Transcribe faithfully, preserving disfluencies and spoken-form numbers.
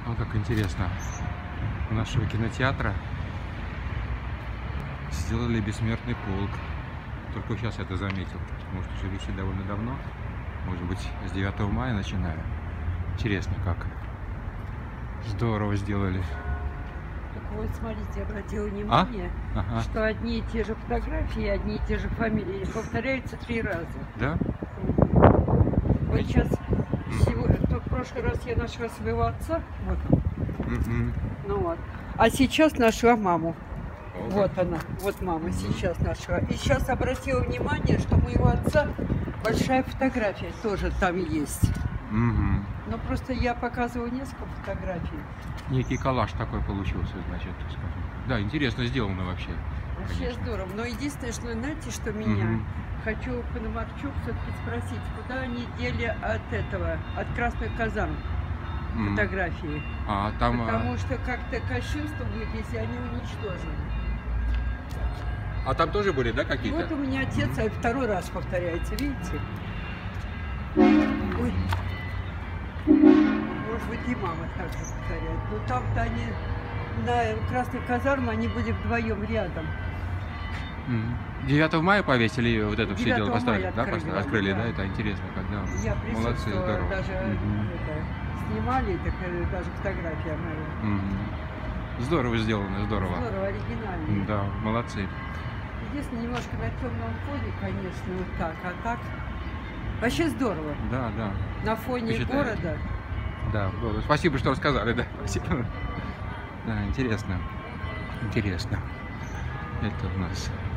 Вот как интересно. У нашего кинотеатра сделали бессмертный полк. Только сейчас это заметил. Может, уже висит довольно давно. Может быть, с девятого мая начиная. Интересно, как. Здорово сделали. Так вот, смотрите, обратила внимание, а? Ага. что одни и те же фотографии, одни и те же фамилии повторяются три раза. Да? Вот сейчас, сегодня, в прошлый раз я нашла своего отца, вот он. Mm-hmm. Ну вот. А сейчас нашла маму. Oh. Вот она, вот мама сейчас нашла. И сейчас обратила внимание, что у моего отца большая фотография тоже там есть. Mm-hmm. Но просто я показываю несколько фотографий. Некий коллаж такой получился, значит, скажем. Да, интересно сделано вообще. Вообще конечно. здорово. Но единственное, что, знаете, что меня... Mm-hmm. Хочу Пономарчук все-таки спросить, куда они дели от этого, от красных казарм Mm-hmm. фотографии? А там... Потому что как-то кощунство вывезли, они уничтожили. А там тоже были, да, какие-то? Вот у меня отец, а второй раз повторяется, видите? Ой. Может быть, и мама так же повторяет. Но там-то они, на красных казарм, они были вдвоем рядом. девятого мая повесили вот это все дело, поставили, да, открыли, поставили, открыли, да. да, это интересно, когда. Я молодцы, здорово. даже Угу. это, снимали, так даже фотография моя. Угу. Здорово сделано, здорово. Здорово, оригинально. Да, молодцы. Единственное, немножко на темном фоне, конечно, вот так, а так вообще здорово. Да, да. На фоне города. Да, здорово. Спасибо, что рассказали, да. Спасибо. Да, интересно. Интересно. Это у нас